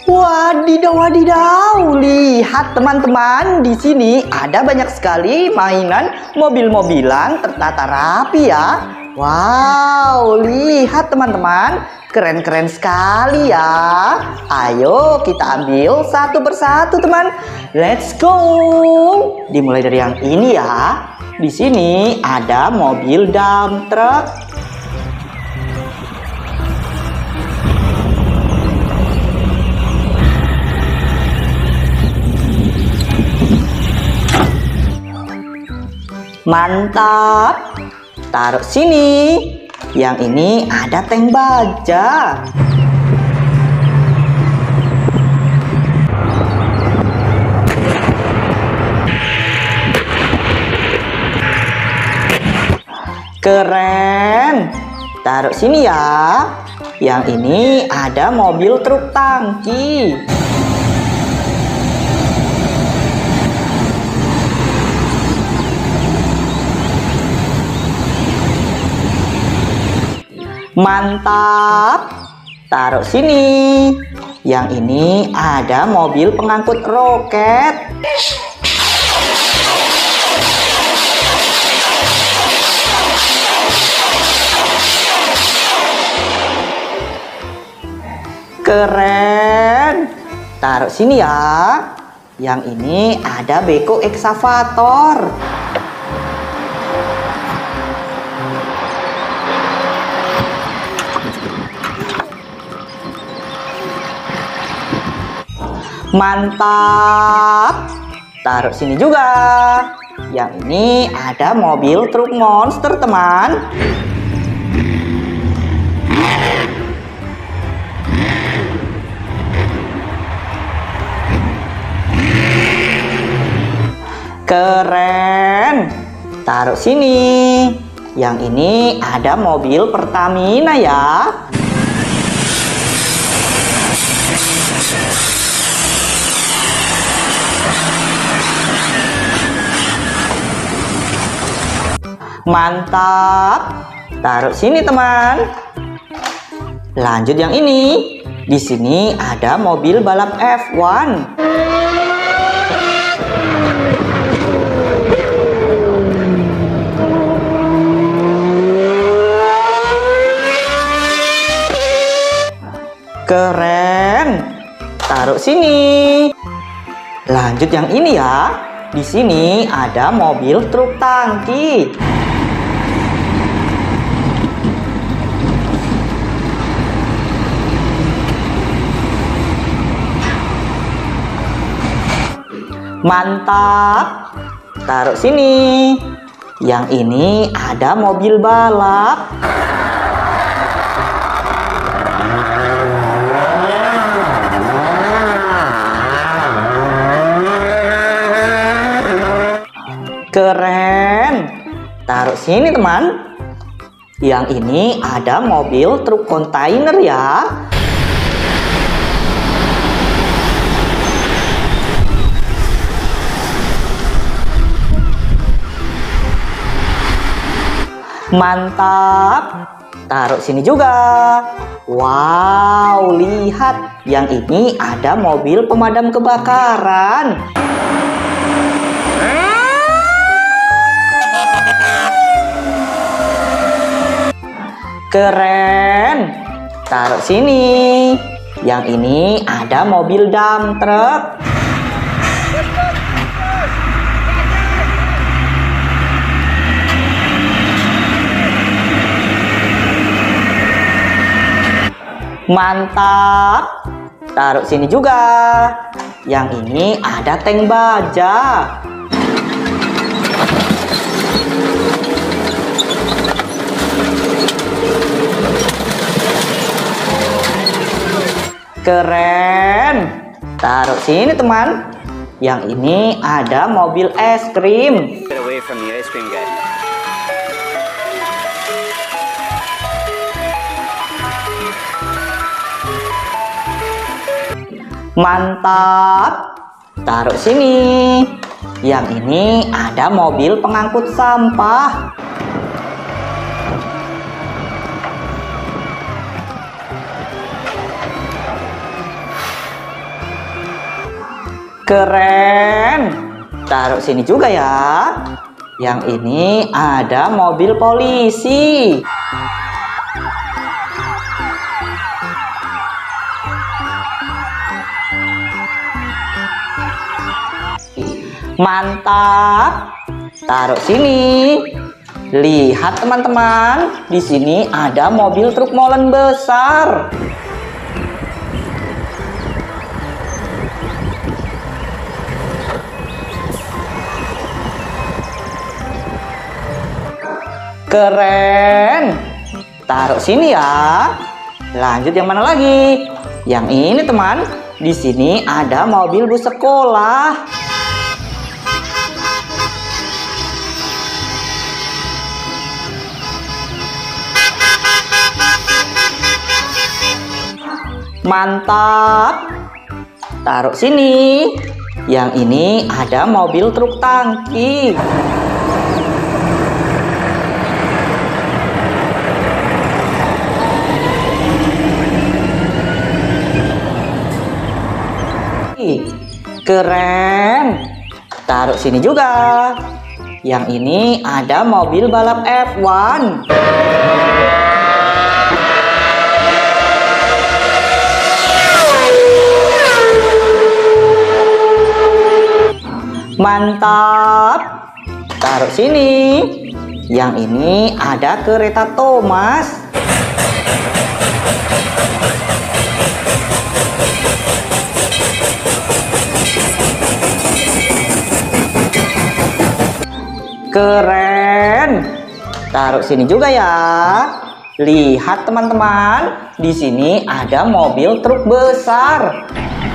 Wadidaw, wadidaw. Lihat teman-teman, di sini ada banyak sekali mainan mobil-mobilan tertata rapi ya. Wow, lihat teman-teman, keren-keren sekali ya. Ayo kita ambil satu persatu teman. Let's go. Dimulai dari yang ini ya. Di sini ada mobil dump truck. Mantap. Taruh sini. Yang ini ada tank baja. Keren. Taruh sini ya. Yang ini ada mobil truk tangki. Mantap. Taruh sini. Yang ini ada mobil pengangkut roket. Keren. Taruh sini ya. Yang ini ada beko eksavator. Mantap. Taruh sini juga. Yang ini ada mobil truk monster teman. Keren. Taruh sini. Yang ini ada mobil Pertamina ya. Mantap. Taruh sini teman. Lanjut yang ini. Di sini ada mobil balap F1. Keren. Taruh sini. Lanjut yang ini ya. Di sini ada mobil truk tangki. Mantap. Taruh sini. Yang ini ada mobil balap. Keren. Taruh sini teman. Yang ini ada mobil truk kontainer ya. Mantap. Taruh sini juga. Wow, lihat. Yang ini ada mobil pemadam kebakaran. Keren. Taruh sini. Yang ini ada mobil dump truck. Mantap. Taruh sini juga. Yang ini ada tank baja. Keren. Taruh sini teman. Yang ini ada mobil es krim. Get away from the ice cream guy. Mantap. Taruh sini. Yang ini ada mobil pengangkut sampah. Keren. Taruh sini juga ya. Yang ini ada mobil polisi. Mantap. Taruh sini. Lihat teman-teman, di sini ada mobil truk molen besar. Keren. Taruh sini ya. Lanjut yang mana lagi? Yang ini teman. Di sini ada mobil bus sekolah. Mantap. Taruh sini. Yang ini ada mobil truk tangki. Keren. Taruh sini juga. Yang ini ada mobil balap F1. Mantap. Taruh sini. Yang ini ada kereta Thomas. Keren. Taruh sini juga ya. Lihat teman-teman, di sini ada mobil truk besar.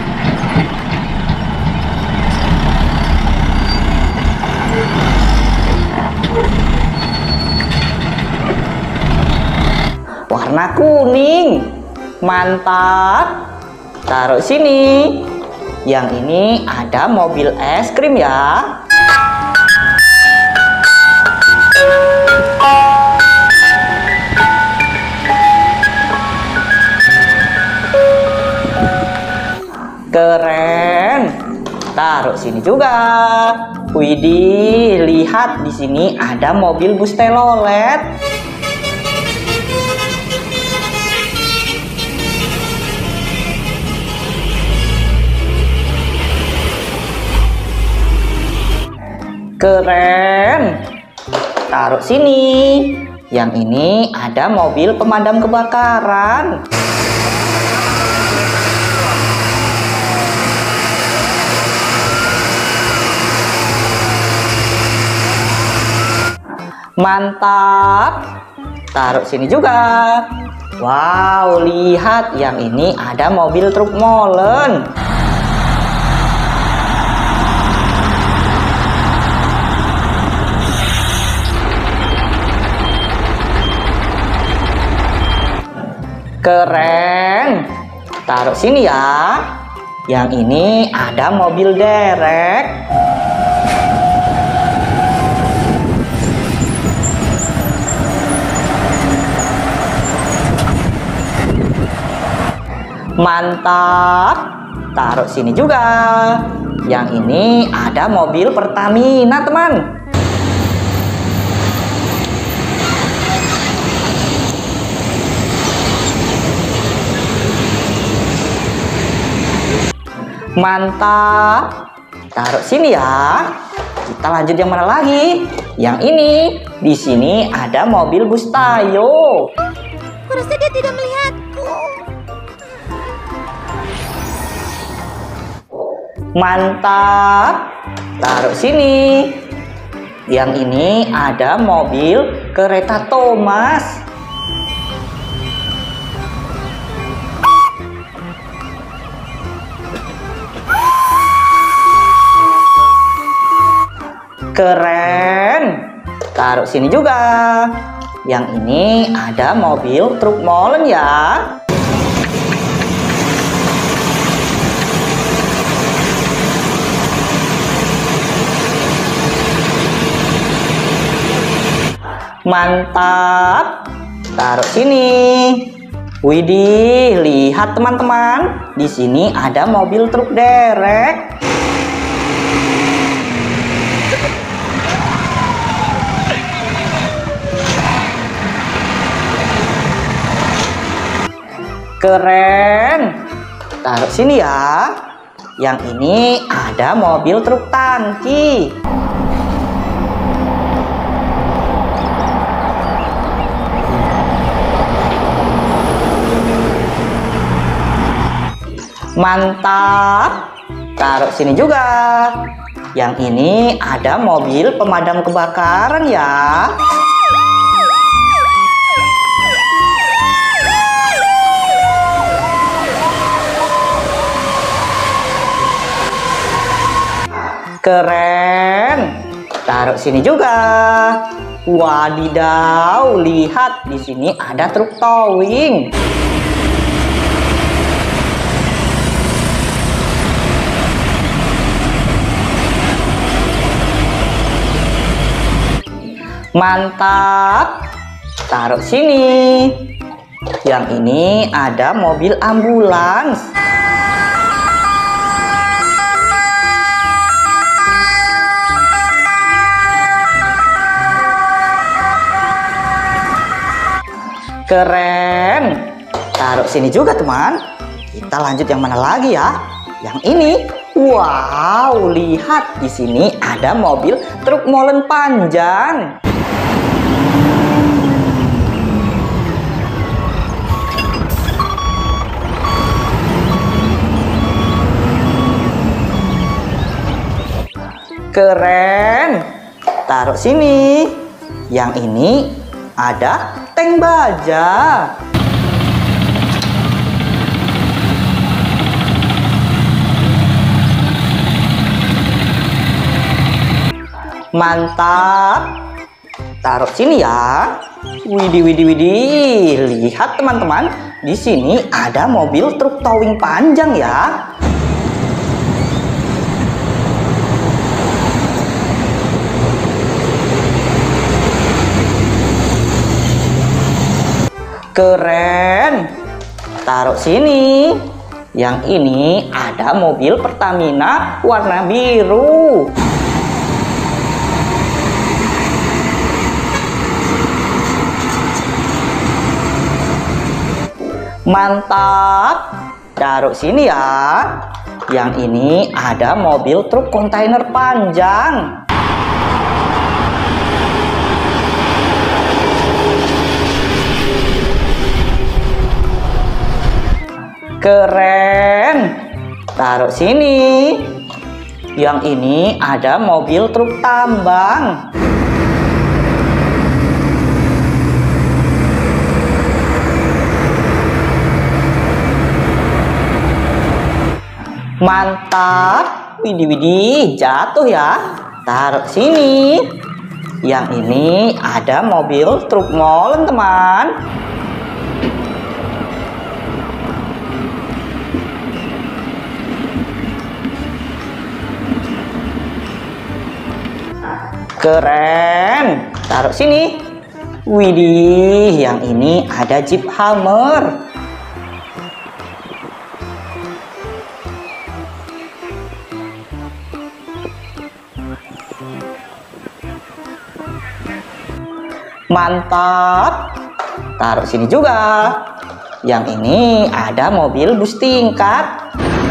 Warna kuning. Mantap. Taruh sini. Yang ini ada mobil es krim ya. Keren. Taruh sini juga. Widih, lihat di sini ada mobil bus telolet. Keren. Taruh sini. Yang ini ada mobil pemadam kebakaran. Mantap. Taruh sini juga. Wow, lihat yang ini ada mobil truk molen. Keren. Taruh sini ya. Yang ini ada mobil derek. Mantap. Taruh sini juga. Yang ini ada mobil Pertamina, teman. Mantap. Taruh sini ya. Kita lanjut yang mana lagi? Yang ini. Di sini ada mobil bus Tayo. Kurasa dia tidak melihatku. Mantap. Taruh sini. Yang ini ada mobil kereta Thomas. Keren. Taruh sini juga. Yang ini ada mobil truk molen ya. Mantap. Taruh sini. Widih, lihat teman-teman. Di sini ada mobil truk derek. Keren. Taruh sini ya. Yang ini ada mobil truk tangki. Mantap. Taruh sini juga. Yang ini ada mobil pemadam kebakaran ya. Keren. Taruh sini juga. Wadidaw, lihat di sini ada truk towing. Mantap. Taruh sini. Yang ini ada mobil ambulans. Keren. Taruh sini juga teman. Kita lanjut yang mana lagi ya? Yang ini. Wow, lihat di sini ada mobil truk molen panjang. Keren. Taruh sini. Yang ini ada tank baja. Mantap. Taruh sini ya. Widih, widih, widih. Lihat teman-teman, di sini ada mobil truk towing panjang ya. Keren. Taruh sini. Yang ini ada mobil Pertamina warna biru. Mantap. Taruh sini ya. Yang ini ada mobil truk kontainer panjang. Keren. Taruh sini. Yang ini ada mobil truk tambang. Mantap. Widih, widih, jatuh ya. Taruh sini. Yang ini ada mobil truk molen teman. Keren. Taruh sini. Widih, yang ini ada Jeep Hummer. Mantap. Taruh sini juga. Yang ini ada mobil bus tingkat.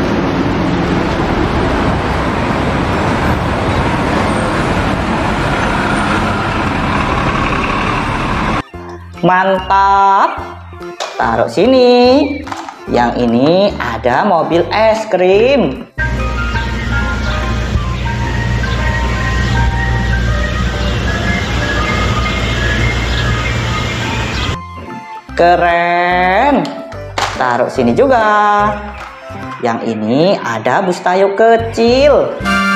Mantap. Taruh sini. Yang ini ada mobil es krim. Keren. Taruh sini juga. Yang ini ada bus tayo kecil.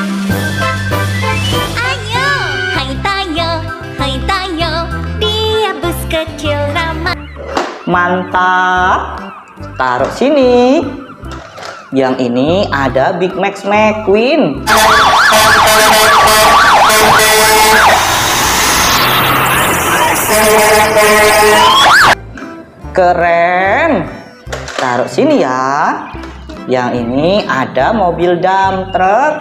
Ayo, hai tayo, dia bus kecil ramah. Mantap. Taruh sini. Yang ini ada Big Max McQueen. Keren. Taruh sini ya. Yang ini ada mobil dump truck.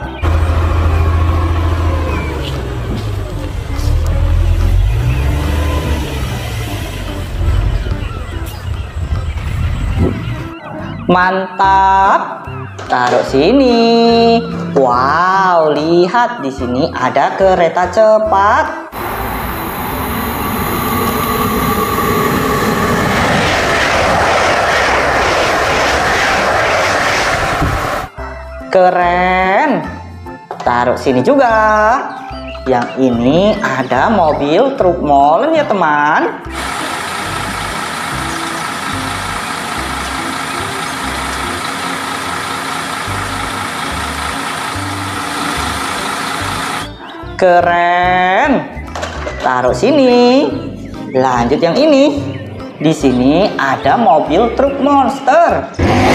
Mantap. Taruh sini. Wow, lihat di sini ada kereta cepat. Keren. Taruh sini juga. Yang ini ada mobil truk molen ya teman. Keren. Taruh sini. Lanjut yang ini. Di sini ada mobil truk monster.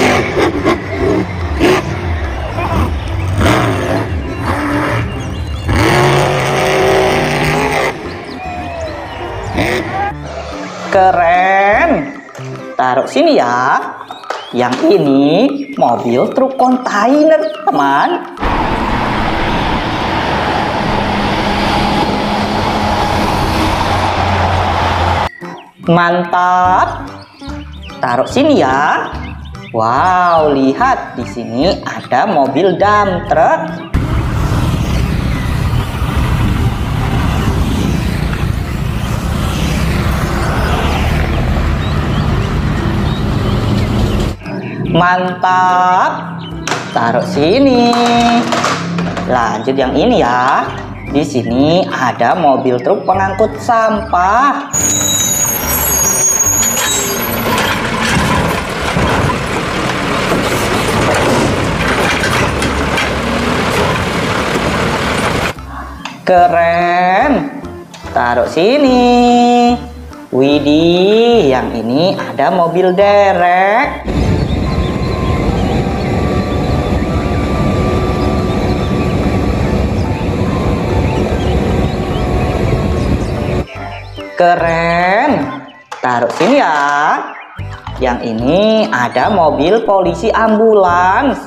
Keren. Taruh sini ya. Yang ini mobil truk kontainer, teman. Mantap. Taruh sini ya. Wow, lihat di sini ada mobil dump truck. Mantap. Taruh sini. Lanjut yang ini ya. Di sini ada mobil truk pengangkut sampah. Keren. Taruh sini. Widih, yang ini ada mobil derek. Keren. Taruh sini ya. Yang ini ada mobil polisi ambulans.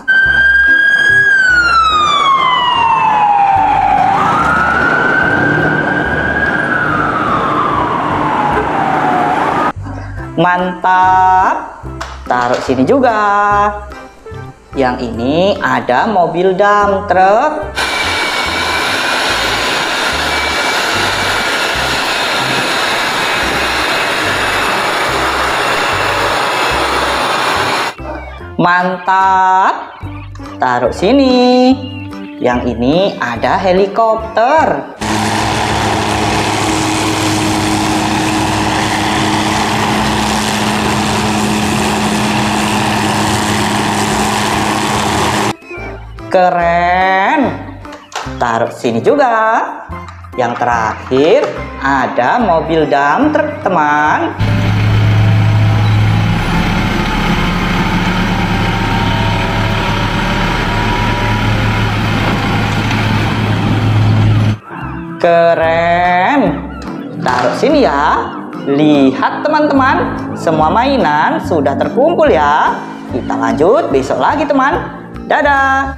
Mantap. Taruh sini juga. Yang ini ada mobil dump truck. Mantap. Taruh sini. Yang ini ada helikopter. Keren. Taruh sini juga. Yang terakhir ada mobil dump truck, teman. Keren. Taruh sini ya. Lihat teman-teman, semua mainan sudah terkumpul ya. Kita lanjut besok lagi teman. Dadah.